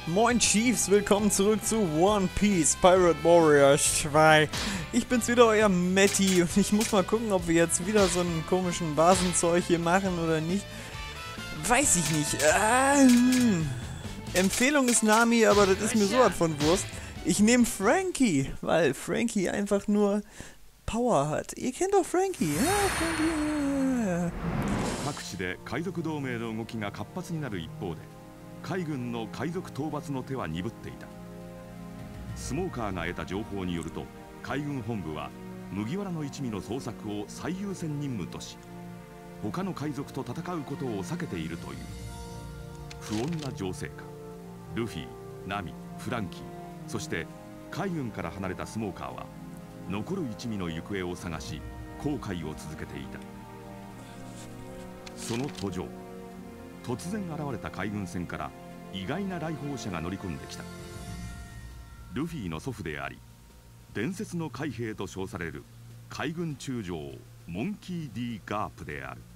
Moin Chiefs, willkommen zurück zu One Piece Pirate Warriors 2. Ich bin's wieder, euer Matti, und ich muss mal gucken, ob wir jetzt wieder so einen komischen Basenzeug hier machen oder nicht. Weiß ich nicht. Empfehlung ist Nami, aber das ist mir so was von Wurst. Ich nehme Frankie, weil Frankie einfach nur Power hat. Ihr kennt doch Frankie, ja? Frankie. 各地で海賊同盟の動きが活発になる一方で、海軍の海賊討伐の手は鈍っていた。スモーカーが得た情報によると、海軍本部は麦わらの一味の捜索を最優先任務とし、他の海賊と戦うことを避けているという。不穏な情勢下、ルフィ、ナミ、フランキー、そして海軍から離れたスモーカーは残る一味の行方を探し、航海を続けていた。その途上、突然現れた海軍船から意外な来訪者が乗り込んできた。ルフィの祖父であり、伝説の海兵と称される海軍中将モンキー・D・ガープである。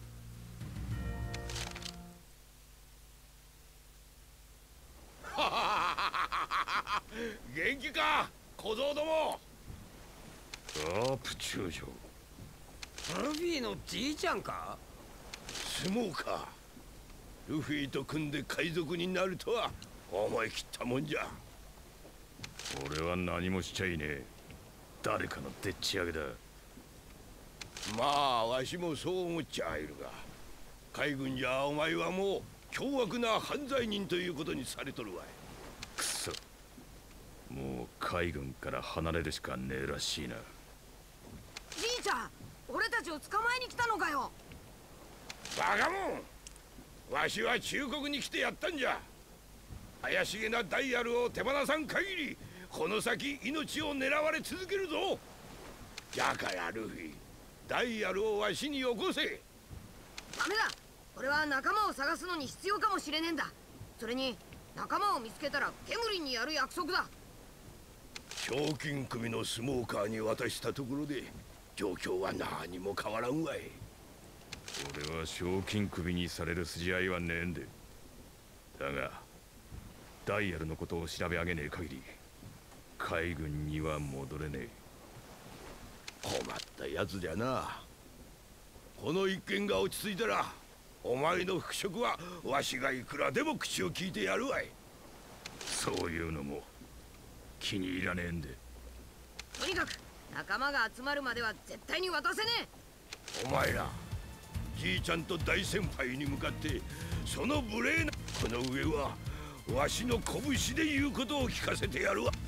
元気か、小僧ども。ガープ中将。 ルフィのじいちゃんか。 スモーカー。ルフィと組んで海賊になるとは思い切ったもんじゃ。 俺は何もしちゃいねえ。誰かのでっち上げだ。 まあわしもそう思っちゃいるが、海軍じゃお前はもう凶悪な犯罪人ということにされとるわい。 くそ、もう海軍から離れるしかねえらしいな。 じいちゃん、俺たちを捕まえに来たのかよ。 バカモン、わしは忠告に来てやったんじゃ。怪しげなダイヤルを手放さん限り、この先命を狙われ続けるぞ。じゃからルフィ、ダイヤルをわしによこせ。 ダメだ、俺は仲間を探すのに必要かもしれねえんだ。それに仲間を見つけたらケムリンにやる約束だ。 賞金組のスモーカーに渡したところで状況は何も変わらんわい。 俺は賞金首にされる筋合いはねえんで。だがダイヤルのことを調べ上げねえ限り海軍には戻れねえ。 困ったやつじゃな。この一件が落ち着いたらお前の復職はわしがいくらでも口を聞いてやるわい。 そういうのも気に入らねえんで。 とにかく仲間が集まるまでは絶対に渡せねえ。お前らじいちゃんと大先輩に向かってその無礼なこの上はわしの拳で言うことを聞かせてやるわ。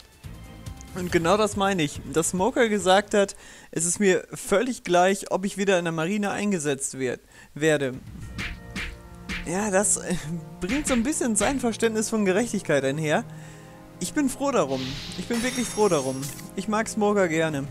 Und genau das meine ich, dass Smoker gesagt hat, es ist mir völlig gleich, ob ich wieder in der Marine eingesetzt werde. Ja, das bringt so ein bisschen sein Verständnis von Gerechtigkeit einher. Ich bin froh darum. Ich bin wirklich froh darum. Ich mag Smoker gerne.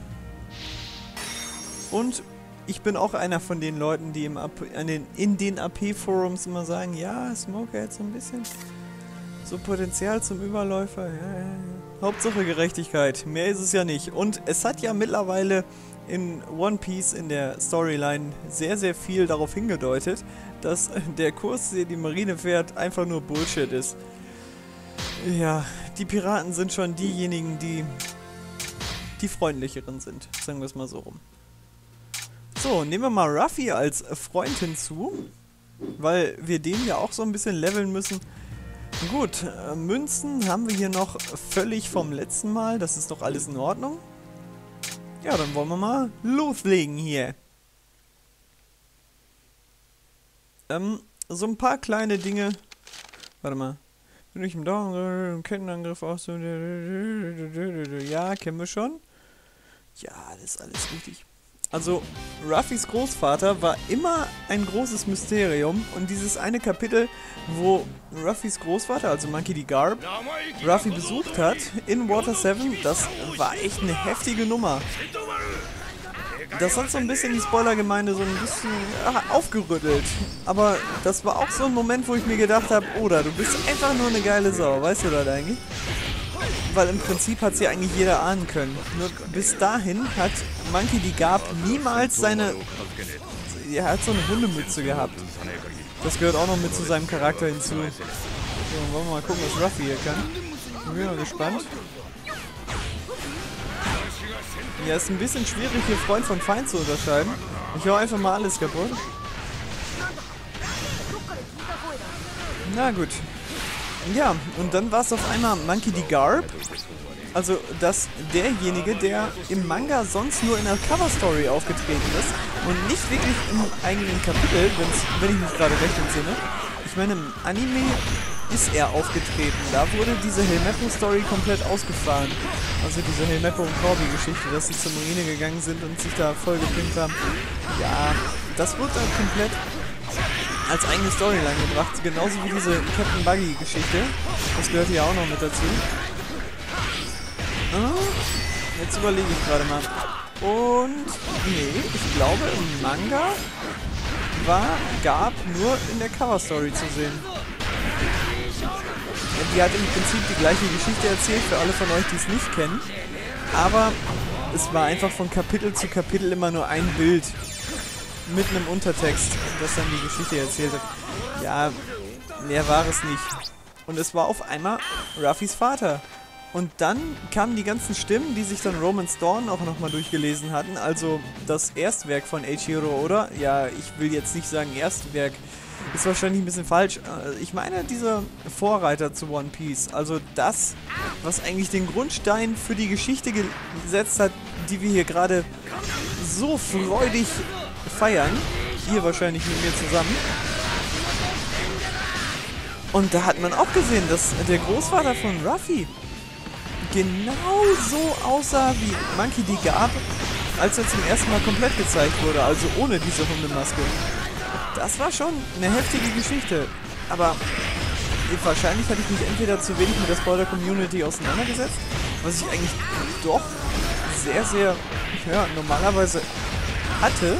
Und ich bin auch einer von den Leuten, die in den AP-Forums immer sagen, ja, Smoker hat so ein bisschen so Potenzial zum Überläufer. Ja. Hauptsache Gerechtigkeit. Mehr ist es ja nicht. Und es hat ja mittlerweile in One Piece in der Storyline sehr, sehr viel darauf hingedeutet, dass der Kurs, den die Marine fährt, einfach nur Bullshit ist. Ja, die Piraten sind schon diejenigen, die freundlicheren sind. Sagen wir es mal so rum. So, nehmen wir mal Ruffy als Freund hinzu, weil wir den ja auch so ein bisschen leveln müssen. Gut, Münzen haben wir hier noch völlig vom letzten Mal, das ist doch alles in Ordnung. Ja, dann wollen wir mal loslegen hier. So ein paar kleine Dinge. Warte mal. Bin ich im Daumen, Kettenangriff aus. Ja, kennen wir schon. Ja, das ist alles richtig. Also, Ruffys Großvater war immer ein großes Mysterium und dieses eine Kapitel, wo Ruffys Großvater, also Monkey D. Garp, Ruffy besucht hat in Water 7, das war echt eine heftige Nummer. Das hat so ein bisschen die Spoilergemeinde so ein bisschen aufgerüttelt. Aber das war auch so ein Moment, wo ich mir gedacht habe, Oda, du bist einfach nur eine geile Sau, weißt du das eigentlich? Weil im Prinzip hat sie eigentlich jeder ahnen können. Nur bis dahin hat Monkey D. Garp niemals seine... Er hat so eine Hundemütze gehabt. Das gehört auch noch mit zu seinem Charakter hinzu. So, wollen wir mal gucken, was Ruffy hier kann. Ich bin mal gespannt. Ja, ist ein bisschen schwierig, hier Freund von Feind zu unterscheiden. Ich hau einfach mal alles kaputt. Na gut. Ja, und dann war es auf einmal Monkey D. Garb. Also, dass derjenige, der im Manga sonst nur in der Cover-Story aufgetreten ist und nicht wirklich im eigenen Kapitel, wenn ich mich gerade recht entsinne. Ich meine, im Anime ist er aufgetreten. Da wurde diese Helmeppo-Story komplett ausgefahren. Also diese Helmeppo und Corby-Geschichte, dass sie zur Marine gegangen sind und sich da voll gepinkt haben. Ja, das wurde dann komplett als eigene Storyline gebracht. Genauso wie diese Captain Buggy-Geschichte. Das gehört hier auch noch mit dazu. Jetzt überlege ich gerade mal. Und nee, ich glaube im Manga war Garb nur in der Cover-Story zu sehen. Die hat im Prinzip die gleiche Geschichte erzählt, für alle von euch, die es nicht kennen. Aber es war einfach von Kapitel zu Kapitel immer nur ein Bild mit einem Untertext, das dann die Geschichte erzählt hat. Ja, mehr war es nicht. Und es war auf einmal Ruffys Vater. Und dann kamen die ganzen Stimmen, die sich dann Romance Dawn auch nochmal durchgelesen hatten. Also das Erstwerk von Eiichiro Oda. Ja, ich will jetzt nicht sagen Erstwerk. Ist wahrscheinlich ein bisschen falsch. Ich meine, dieser Vorreiter zu One Piece. Also das, was eigentlich den Grundstein für die Geschichte gesetzt hat, die wir hier gerade so freudig feiern. Ihr wahrscheinlich mit mir zusammen. Und da hat man auch gesehen, dass der Großvater von Ruffy genauso aussah wie Monkey D. Garb, als er zum ersten Mal komplett gezeigt wurde, also ohne diese Hundemaske. Das war schon eine heftige Geschichte, aber wahrscheinlich hatte ich mich entweder zu wenig mit der Spoiler-Community auseinandergesetzt, was ich eigentlich doch sehr, sehr, ja, normalerweise hatte,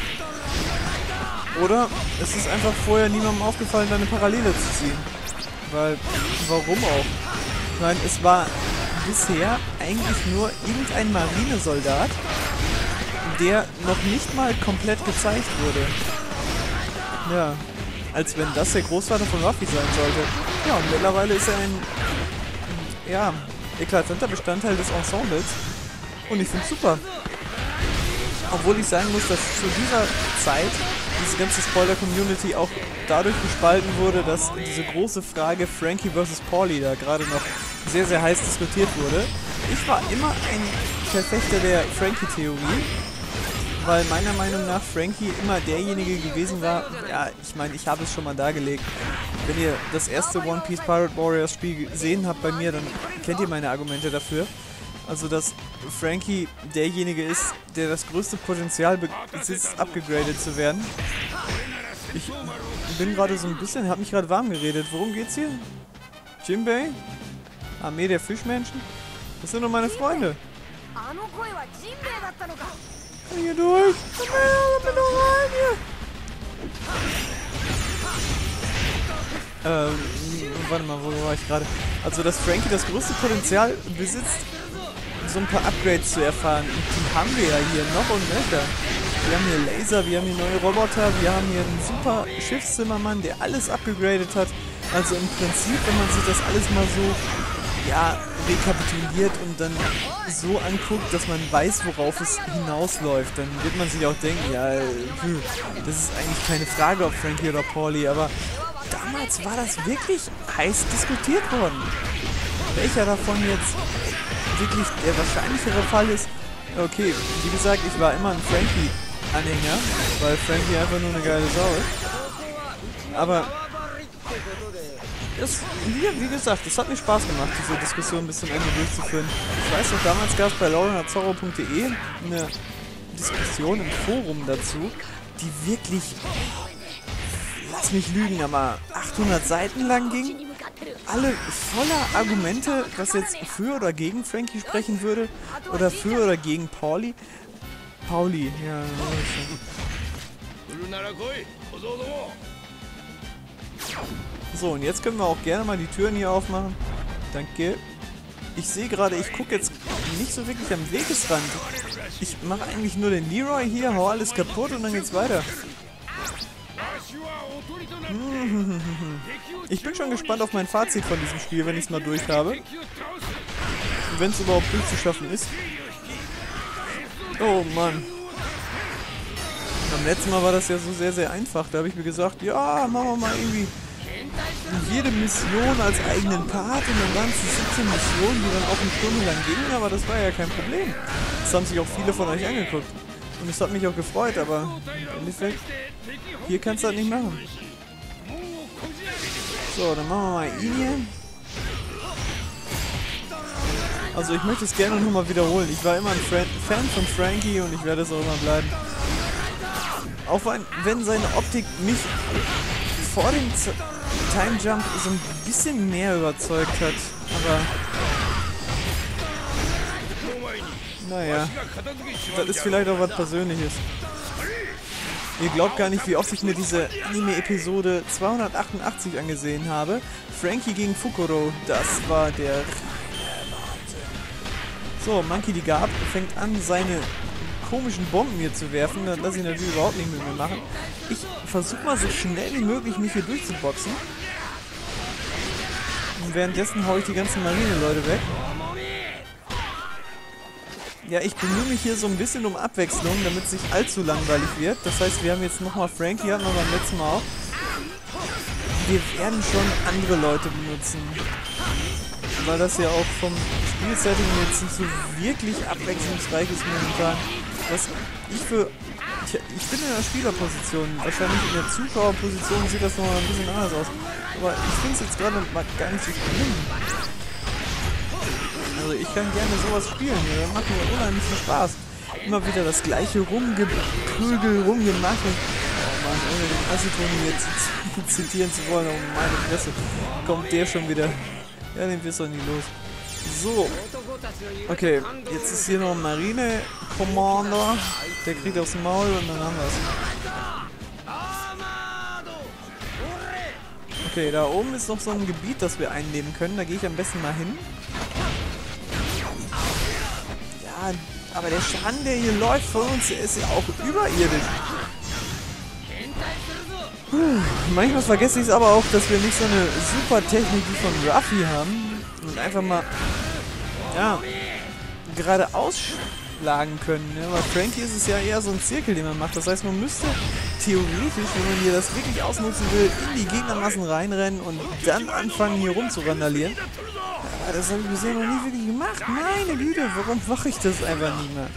oder es ist einfach vorher niemandem aufgefallen, da eine Parallele zu ziehen. Weil, warum auch? Nein, es war bisher eigentlich nur irgendein Marinesoldat, der noch nicht mal komplett gezeigt wurde. Ja, als wenn das der Großvater von Ruffy sein sollte. Ja, und mittlerweile ist er ein, ja, eklatanter Bestandteil des Ensembles. Und ich finde es super. Obwohl ich sagen muss, dass zu dieser Zeit diese ganze Spoiler-Community auch dadurch gespalten wurde, dass diese große Frage Frankie vs. Paulie da gerade noch sehr, sehr heiß diskutiert wurde. Ich war immer ein Verfechter der Frankie-Theorie, weil meiner Meinung nach Frankie immer derjenige gewesen war, ja, ich meine, ich habe es schon mal dargelegt. Wenn ihr das erste One Piece Pirate Warriors Spiel gesehen habt bei mir, dann kennt ihr meine Argumente dafür. Also, dass Frankie derjenige ist, der das größte Potenzial besitzt, abgegradet zu werden. Ich bin gerade so ein bisschen, habe mich gerade warm geredet. Worum geht's hier? Jinbei? Armee der Fischmenschen? Das sind doch meine Freunde. Hier durch! Komm her, doch rein hier! Warte mal, wo war ich gerade? Also, dass Frankie das größte Potenzial besitzt, so ein paar Upgrades zu erfahren. Und die haben wir ja hier noch und nöcher. Wir haben hier Laser, wir haben hier neue Roboter, wir haben hier einen super Schiffszimmermann, der alles abgegradet hat. Also im Prinzip, wenn man sich das alles mal so, ja, rekapituliert und dann so anguckt, dass man weiß, worauf es hinausläuft, dann wird man sich auch denken, ja, das ist eigentlich keine Frage, ob Frankie oder Paulie, aber damals war das wirklich heiß diskutiert worden. Welcher davon jetzt wirklich der wahrscheinlichere Fall ist? Okay, wie gesagt, ich war immer ein Frankie-Anhänger, weil Frankie einfach nur eine geile Sau ist. Aber das, wie gesagt, es hat mir Spaß gemacht, diese Diskussion bis zum Ende durchzuführen. Ich weiß noch, damals gab es bei laurenazorro.de eine Diskussion im Forum dazu, die wirklich, lass mich lügen, aber 800 Seiten lang ging. Alle voller Argumente, was jetzt für oder gegen Frankie sprechen würde. Oder für oder gegen Paulie. Paulie, ja. So, und jetzt können wir auch gerne mal die Türen hier aufmachen. Danke. Ich sehe gerade, ich gucke jetzt nicht so wirklich am Wegesrand. Ich mache eigentlich nur den Leroy hier, hau alles kaputt und dann geht's weiter. Ich bin schon gespannt auf mein Fazit von diesem Spiel, wenn ich es mal durch habe. Wenn es überhaupt durchzuschaffen ist. Oh Mann. Beim letzten Mal war das ja so sehr, sehr einfach. Da habe ich mir gesagt, ja, machen wir mal irgendwie jede Mission als eigenen Part und dann waren es 17 Missionen, die dann auch eine Stunde lang gingen, aber das war ja kein Problem. Das haben sich auch viele von euch angeguckt. Und es hat mich auch gefreut, aber im Endeffekt, hier kannst du das nicht machen. So, dann machen wir mal ihn hier. Also ich möchte es gerne nochmal wiederholen. Ich war immer ein Fan von Frankie und ich werde es auch immer bleiben. Auch wenn seine Optik mich vor dem Time Jump so ein bisschen mehr überzeugt hat. Aber naja, das ist vielleicht auch was Persönliches. Ihr glaubt gar nicht, wie oft ich mir diese Anime-Episode 288 angesehen habe. Frankie gegen Fukuro, das war der Wahnsinn. So, Monkey D. Garp fängt an, seine komischen Bomben hier zu werfen. Das lasse ich natürlich überhaupt nicht mit mir machen. Ich versuche mal so schnell wie möglich mich hier durchzuboxen. Und währenddessen haue ich die ganzen Marine-Leute weg. Ja, ich bemühe mich hier so ein bisschen um Abwechslung, damit es nicht allzu langweilig wird. Das heißt, wir haben jetzt nochmal Frankie, hatten wir beim letzten Mal auch. Wir werden schon andere Leute benutzen. Weil das ja auch vom Spielsetting jetzt nicht so wirklich abwechslungsreich ist momentan. Was ich für... Tja, ich bin in der Spielerposition. Wahrscheinlich in der Zuschauerposition sieht das nochmal ein bisschen anders aus. Aber ich finde es jetzt gerade gar nicht so schlimm. Also ich kann gerne sowas spielen hier, das macht mir unheimlich viel Spaß. Immer wieder das gleiche Rumgeprügel, Rumgemache. Oh Mann, ohne den Assi-Toni jetzt zitieren zu wollen, um meine Fresse, kommt der schon wieder. Ja, den wirst du nie los. So. Okay, jetzt ist hier noch ein Marine-Commander. Der kriegt aufs Maul und dann haben wir es. Okay, da oben ist noch so ein Gebiet, das wir einnehmen können. Da gehe ich am besten mal hin. Ja, aber der Schaden, der hier läuft von uns, der ist ja auch überirdisch. Manchmal vergesse ich es aber auch, dass wir nicht so eine super Technik wie von Ruffy haben und einfach mal, ja, gerade ausschlagen können. Ja, bei Frankie ist es ja eher so ein Zirkel, den man macht. Das heißt, man müsste theoretisch, wenn man hier das wirklich ausnutzen will, in die Gegnermassen reinrennen und dann anfangen, hier rumzurandalieren. Ja, das habe ich bisher noch nie wirklich gemacht. Meine Güte, warum mache ich das einfach nicht mehr?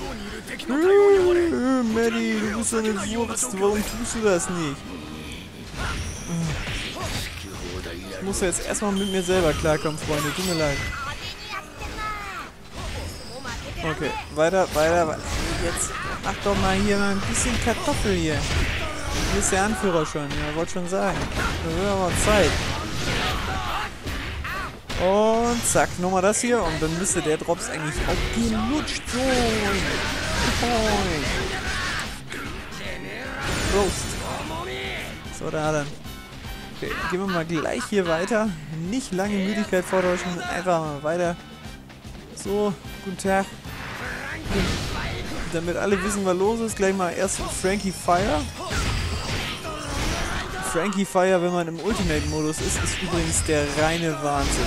Maddie, du bist so eine Wurst, warum tust du das nicht? Ich muss jetzt erstmal mit mir selber klarkommen, Freunde, tut mir leid. Okay, weiter. Jetzt mach doch mal hier mal ein bisschen Kartoffel hier. Hier ist der Anführer schon, ja, wollte schon sagen. Da wird aber Zeit. Und zack, nochmal das hier und dann müsste der Drops eigentlich auch gelutscht sein. Prost. So, da hat er. Okay, gehen wir mal gleich hier weiter. Nicht lange Müdigkeit vortäuschen, einfach mal weiter. So, guten Tag. Damit alle wissen, was los ist, gleich mal erst Frankie Fire. Frankie Fire, wenn man im Ultimate-Modus ist übrigens der reine Wahnsinn.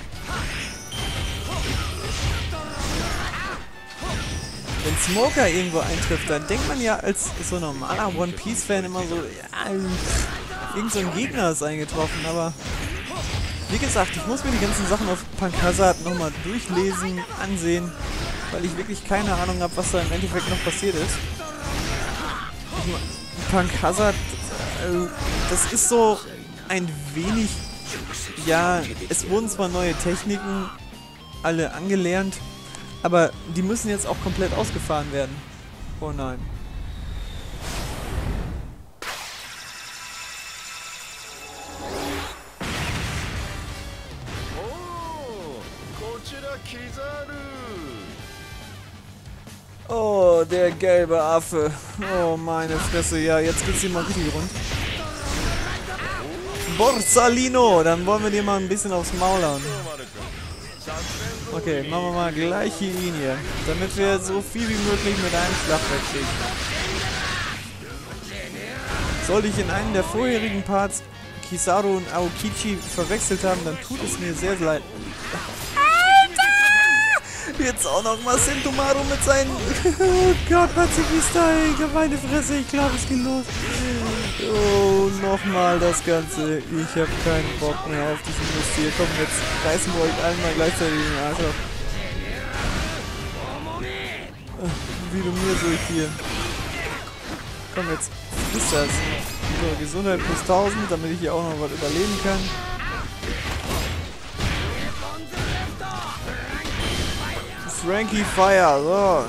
Wenn Smoker irgendwo eintrifft, dann denkt man ja als so normaler One-Piece-Fan immer so, ja, irgend so ein Gegner ist eingetroffen, aber wie gesagt, ich muss mir die ganzen Sachen auf Punk Hazard nochmal durchlesen, ansehen, weil ich wirklich keine Ahnung habe, was da im Endeffekt noch passiert ist. Punk Hazard, das ist so ein wenig, ja, es wurden zwar neue Techniken alle angelernt, aber die müssen jetzt auch komplett ausgefahren werden. Oh nein. Oh, der gelbe Affe. Oh, meine Fresse. Ja, jetzt geht's hier mal richtig rund. Borsalino. Dann wollen wir dir mal ein bisschen aufs Maul hauen. Okay, machen wir mal gleich hier ihn hier. Damit wir so viel wie möglich mit einem Schlag wegkriegen. Sollte ich in einem der vorherigen Parts Kizaru und Aokichi verwechselt haben, dann tut es mir sehr leid. Alter! Jetzt auch noch mal Sentomaru mit seinen... Oh Gott, Pazifista, ey, meine Fresse, ich glaube, es geht los. Oh, nochmal das Ganze. Ich habe keinen Bock mehr auf diesen Mist hier. Komm, jetzt reißen wir euch allen mal gleichzeitig den Arsch auf. Wie du mir, so ich dir. Komm, jetzt ist das. So, Gesundheit plus 1000, damit ich hier auch noch was überleben kann. Frankie Fire, so.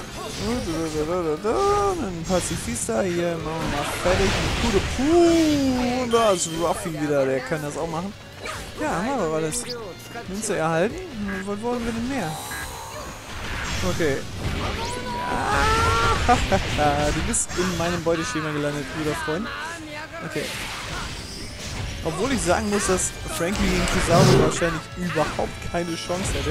Ein Pazifista hier, machen wir mal fertig. Eine gute Und da ist Ruffy wieder, der kann das auch machen. Ja, haben wir aber alles. Münze erhalten. Was wollen wir denn mehr? Okay. Ja. Du bist in meinem Beuteschema gelandet, guter Freund. Okay. Obwohl ich sagen muss, dass Frankie gegen Kizaru wahrscheinlich überhaupt keine Chance hätte.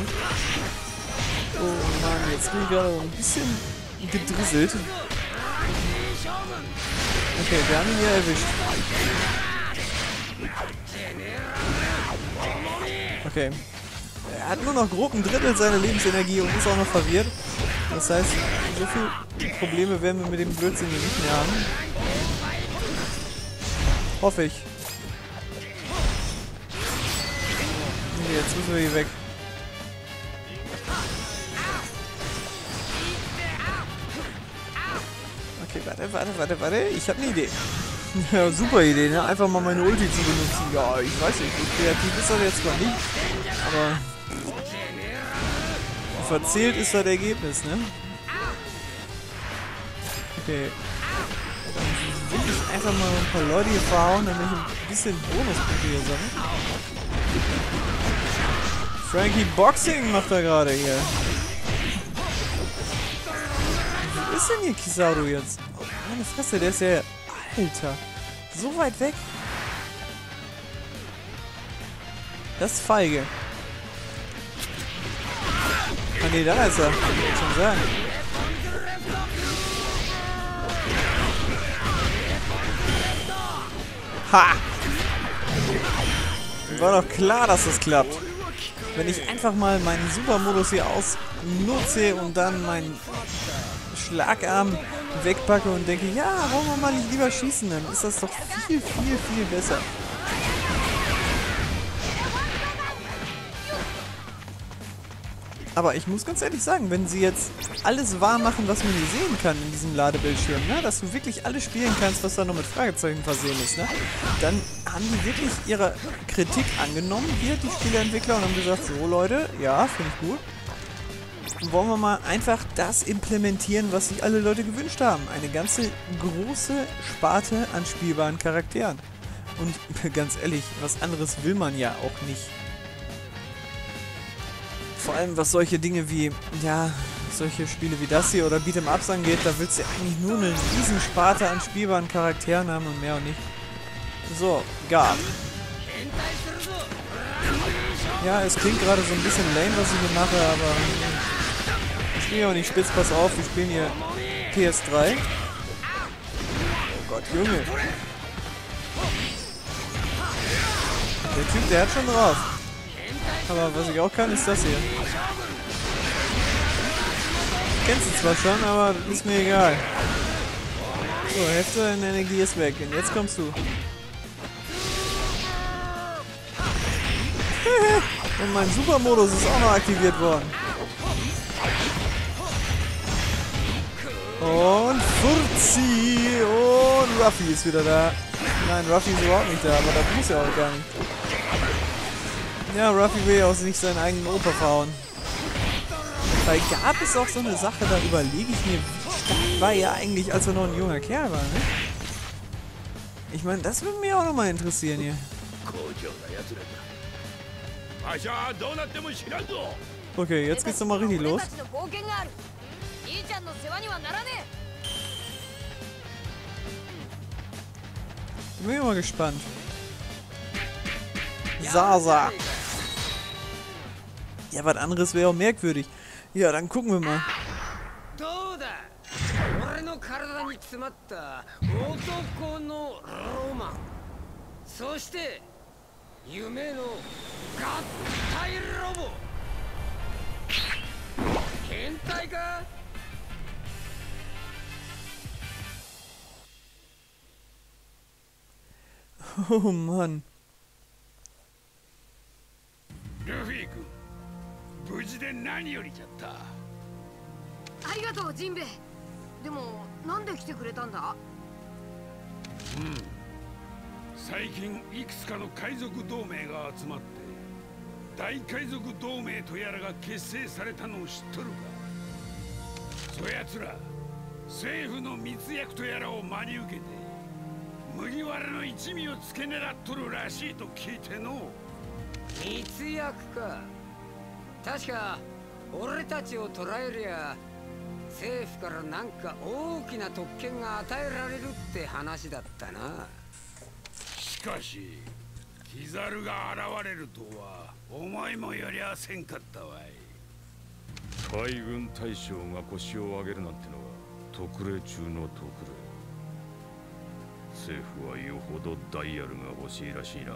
Oh Mann, jetzt bin ich gerade ein bisschen gedrisselt. Okay, wir haben ihn hier erwischt. Okay. Er hat nur noch grob ein Drittel seiner Lebensenergie und ist auch noch verwirrt. Das heißt, so viele Probleme werden wir mit dem Blödsinn hier nicht mehr haben. Hoffe ich. Nee, jetzt müssen wir hier weg. Okay, warte. Ich habe eine Idee. Ja, super Idee, ne? Einfach mal meine Ulti zu benutzen. Ja, ich weiß nicht, wie kreativ ist das jetzt zwar nicht, aber verzählt ist das Ergebnis, ne? Okay. Dann will ich einfach mal ein paar Leute hier verhauen, damit ich ein bisschen Bonuspunkte hier sammle. Frankie Boxing macht er gerade hier. Wo ist denn hier Kizaru jetzt? Oh, meine Fresse, der ist ja... Alter, so weit weg. Das ist feige. Ah ne, da ist er. Kann ich schon sagen. Ha! War doch klar, dass das klappt. Wenn ich einfach mal meinen Supermodus hier ausnutze und dann meinen Schlagarm wegpacke und denke, ja, wollen wir mal nicht lieber schießen, dann ist das doch viel besser. Aber ich muss ganz ehrlich sagen, wenn sie jetzt alles wahr machen, was man hier sehen kann in diesem Ladebildschirm, ne, dass du wirklich alles spielen kannst, was da noch mit Fragezeichen versehen ist, ne, dann haben die wirklich ihre Kritik angenommen, hier die Spieleentwickler, und haben gesagt, so Leute, ja, finde ich gut. Wollen wir mal einfach das implementieren, was sich alle Leute gewünscht haben. Eine ganze große Sparte an spielbaren Charakteren. Und ganz ehrlich, was anderes will man ja auch nicht. Vor allem was solche Dinge wie, ja, solche Spiele wie das hier oder Beat'em-Ups angeht, da willst du ja eigentlich nur eine riesen Sparte an spielbaren Charakteren haben und mehr und nicht. So, Guard. Ja, es klingt gerade so ein bisschen lame, was ich hier mache, aber ich spiele auch nicht spitz, pass auf, wir spielen hier PS3. Oh Gott, Junge. Der Typ, der hat schon drauf. Aber was ich auch kann, ist das hier. Kennst du zwar schon, aber ist mir egal. So, Hälfte deiner Energie ist weg. Und jetzt kommst du. Und mein Supermodus ist auch noch aktiviert worden. Und Furzi. Und Ruffy ist wieder da. Nein, Ruffy ist überhaupt nicht da, aber das muss ja auch gar nicht. Ja, Ruffy will ja auch nicht seinen eigenen Opa verhauen. Weil gab es auch so eine Sache, da überlege ich mir, wie stark war er eigentlich, als er noch ein junger Kerl war, ne? Ich meine, das würde mich auch nochmal interessieren hier. Okay, jetzt geht's nochmal richtig los. Bin ich mal gespannt. Sasa. Ja, was anderes wäre auch merkwürdig. Ja, dann gucken wir mal. 詰まった男のロマン、そして夢の合体ロボ。変態か？ Oh Mann. ルフィ君、無事で何よりじゃった。 ありがとうジンベエ。でもなんで来てくれたんだ？ 最近いくつかの海賊同盟が集まって大海賊同盟とやらが結成されたのを知っとるか？そやつら政府の密約とやらを真に受けて麦わらの一味を付け狙っとるらしいと聞いての。 密約か。確か俺たちを捕らえりゃ政府からなんか大きな特権が与えられるって話だったな。 しかしキザルが現れるとは思いもよりゃせんかったわい。 海軍大将が腰を上げるなんてのは特例中の特例。政府はよほどダイヤルが欲しいらしいな。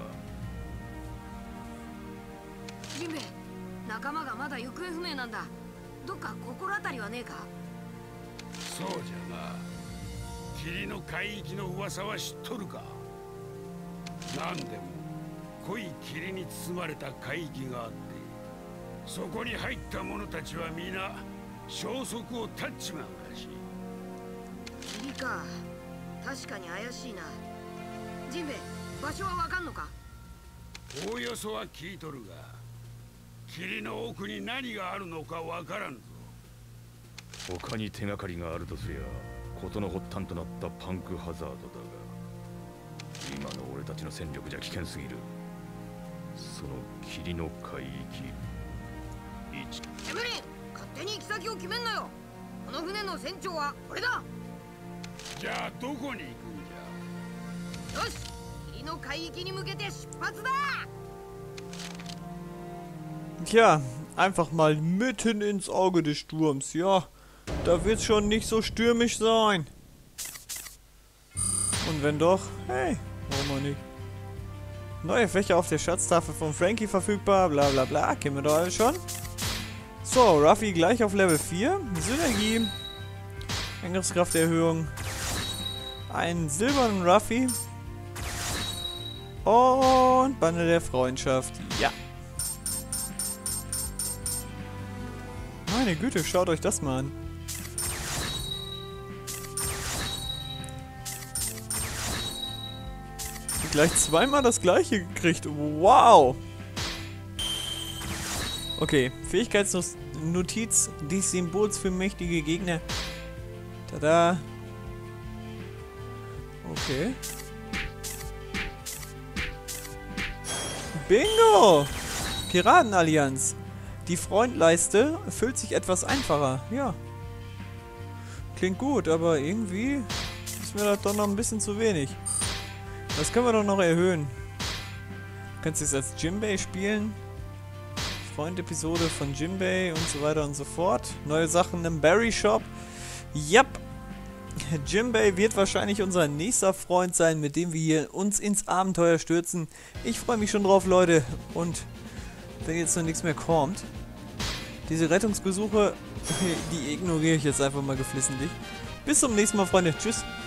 ジンベエ、仲間がまだ行方不明なんだ。どっか心当たりはねえか？ そうじゃな。霧の海域の噂は知っとるか？なんでも濃い霧に包まれた海域があって、そこに入った者たちは皆消息を絶っちまうらしい。 霧か。確かに怪しいな。ジンベエ、場所はわかんのか？ おおよそは聞いとるが、霧の奥に何があるのかわからんぞ。 他に手がかりがあるとすりゃ事の発端となったパンクハザードだが、今の俺たちの戦力じゃ危険すぎる。その霧の海域エブリン、勝手に行き先を決めんなよ。この船の船長は俺だ。 じゃあどこに行くんじゃ？ よし、霧の海域に向けて出発だ。 Tja, einfach mal mitten ins Auge des Sturms. Ja, da wird schon nicht so stürmisch sein. Und wenn doch, hey, warum auch nicht? Neue Fächer auf der Schatztafel von Frankie verfügbar, bla bla bla, kennen wir doch alle schon. So, Ruffy gleich auf Level 4. Synergie. Angriffskrafterhöhung. Einen silbernen Ruffy. Und Bande der Freundschaft. Ja. Meine Güte, schaut euch das mal an. Gleich zweimal das gleiche gekriegt. Wow. Okay, Fähigkeitsnotiz des Symbols für mächtige Gegner. Tada. Okay. Bingo! Piratenallianz. Die Freundleiste fühlt sich etwas einfacher. Ja. Klingt gut, aber irgendwie ist mir das doch noch ein bisschen zu wenig. Das können wir doch noch erhöhen. Du kannst jetzt als Jinbei spielen. Freund-Episode von Jinbei und so weiter und so fort. Neue Sachen im Berry Shop. Yep. Jinbei wird wahrscheinlich unser nächster Freund sein, mit dem wir hier uns ins Abenteuer stürzen. Ich freue mich schon drauf, Leute. Und wenn jetzt noch nichts mehr kommt, diese Rettungsbesuche, die ignoriere ich jetzt einfach mal geflissentlich. Bis zum nächsten Mal, Freunde. Tschüss.